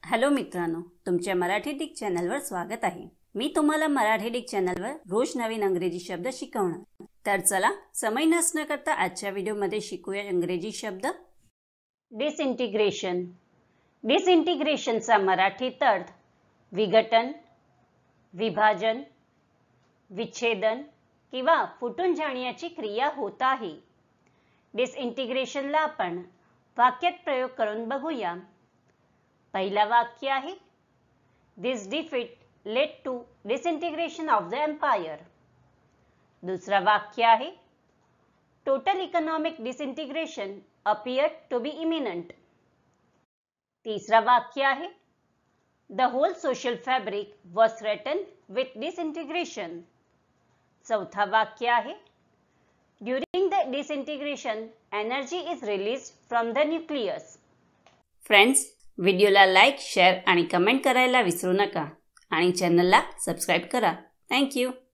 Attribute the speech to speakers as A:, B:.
A: Hello मित्रांनो, तुमच्या Marathi Dick चॅनलवर स्वागत आहे। मी तुम्हाला मराठी डिक चॅनलवर रोज नवीन इंग्रजी शब्द शिकवणार। तर चला समय नष्ट न करता आजच्या व्हिडिओमध्ये शिकूया इंग्रजी शब्द। डिसइंटिग्रेशन। डिसइंटिग्रेशनचा मराठीत अर्थ विघटन, विभाजन, विच्छेदन किंवा फुटून जाण्याची क्रिया होत आहे। डिसइंटिग्रेशनला आपण वाक्यात प्रयोग करून बघूया। पहिला वाक्य आहे This defeat led to disintegration of the empire. दुसरा वाक्य आहे Total economic disintegration appeared to be imminent. तीसरा वाक्य आहे The whole social fabric was threatened with disintegration. चौथा वाक्य आहे During the disintegration, energy is released from the nucleus. Friends, व्हिडिओला लाईक, शेअर आणि कमेंट करायला विसरू नका आणि चॅनलला सबस्क्राईब करा। Thank you.